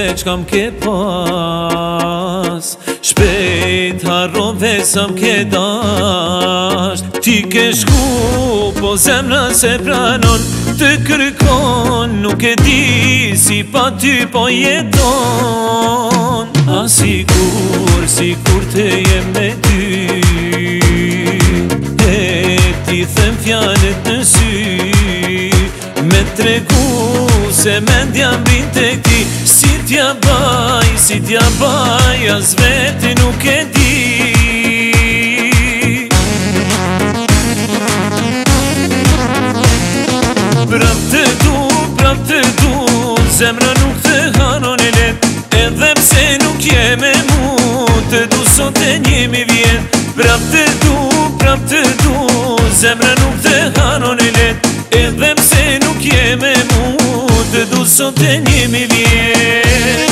veç kam ke pas, shpejt harrove sa m'ke dash. Ti ke shku, po zemra se pranon, të kërkon, nuk e di si pa ty po jeton. A sigur të jem me ty, e ti them fjallet në sy, me tregu se mendja mbrin te ti. Si t'ja baj, as veti nuk e di. Prap të du, zemra nuk të hanon e let, edhe pse nuk je me mu, të du sot e 1000 vjet. Prap të du, zemra nuk të hanon e let, edhe pse nuk je me mu, të du sot e 1000 vjet.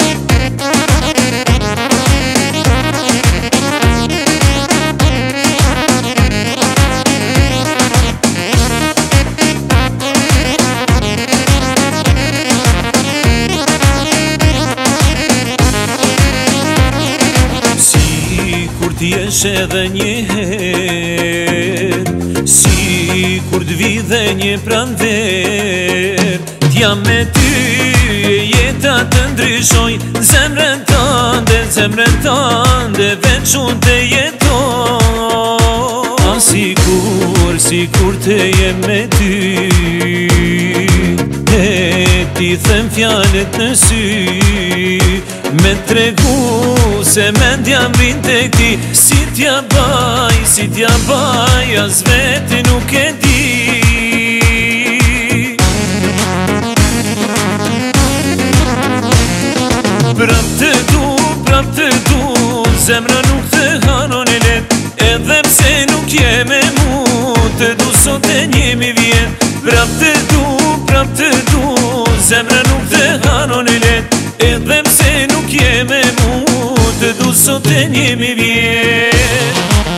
Ti esh edhe njëher, si kur t'vidhe një pranver. T'jam me ty e jeta të ndryshoj, zemrën tande veç unë të jetoj. A sikur të jem me ty, e ti them fjallet në sy, me tregu se mendja mbrin tek ti. Si t'ja baj, as veti nuk e di. Prap të du, zemra nuk të hanon e let, edhe pse nuk je me mu, të du sot e 1000 vjet. Prap të du, zemra nuk të hanon e let, edhe pse nuk je me mu, të du sot e 1000 vjet.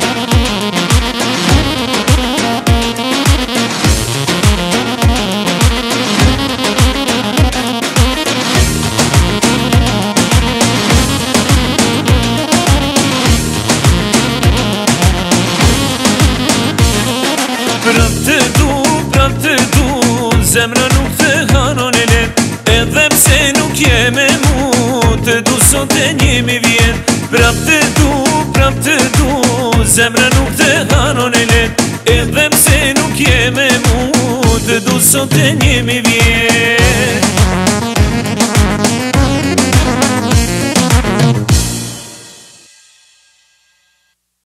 Prap të du, zemra nuk të hanon e let, edhe pse nuk je me mu, të du sot e 1000 vjet. Prap të du, zemra nuk të hanon e let, edhe pse nuk je me mu, të du sot e 1000 vjet.